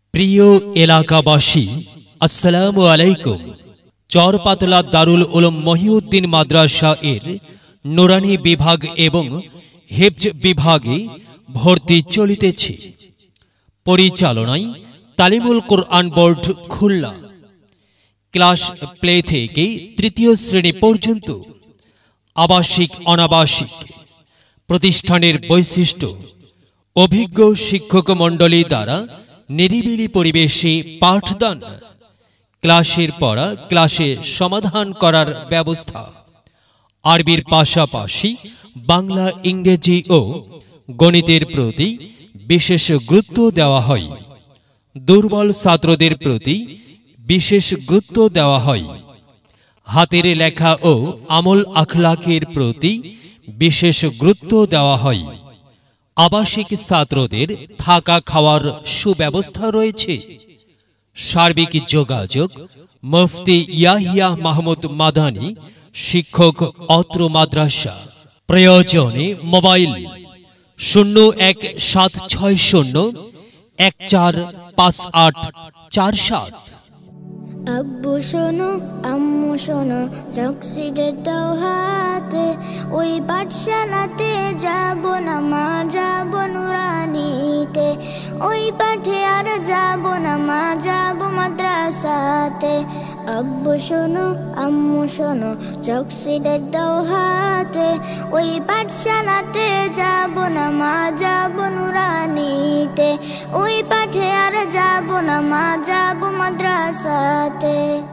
প্রিয় এলাকাবাসী, আসসালামু আলাইকুম। চরপাতলা দারুল উলুম মহিউদ্দিন মাদ্রাসা এর নুরানি বিভাগ এবং হিফজ বিভাগে ভর্তি চলিতেছে। পরিচালনায় Talimul Quran board Khulna. Class play থেকে তৃতীয় শ্রেণী পর্যন্ত আবাসিক অনাবাসিক। প্রতিষ্ঠানের বৈশিষ্ট্য: অভিজ্ঞ শিক্ষক মণ্ডলী দ্বারা নিরিবিলি পরিবেশে পাঠদান, ক্লাসের পড়া ক্লাসে সমাধান করার ব্যবস্থা। আরবির পাশাপাশি বাংলা, ইংরেজি ও গণিতের প্রতি বিশেষ গুরুত্ব দেওয়া হয়। দুর্বল ছাত্রদের প্রতি বিশেষ গুরুত্ব দেওয়া হয়। হাতের লেখা ও আমল আখলাকের প্রতি বিশেষ গুরুত্ব দেওয়া হয়। আবাসিক ছাত্রদের থাকা খাওয়ার সুব্যবস্থা রয়েছে। সার্বিক যোগাযোগ: মুফতি ইয়াহিয়া মাহমুদ মাদানী, শিক্ষক, অত্র মাদ্রাসা। প্রয়োজনে মোবাইল 017601458447। আব্বু শোনো, আম্মু শোনো, চকসিদের দাও হাতে, ওই পাঠশালাতে যাব না মা, যাব নুরানিতে। ওই পাঠে আর যাব না মা, যাব মাদ্রাসাতে। আব্বু শোনো, আম্মু শোনো, চকসিদের দাও হাতে, ওই পাঠশালাতে যাব না মা, যাব নুরানিতে। ওই পাঠে আর যাব না মা, যাব মাদ্রাসাতে।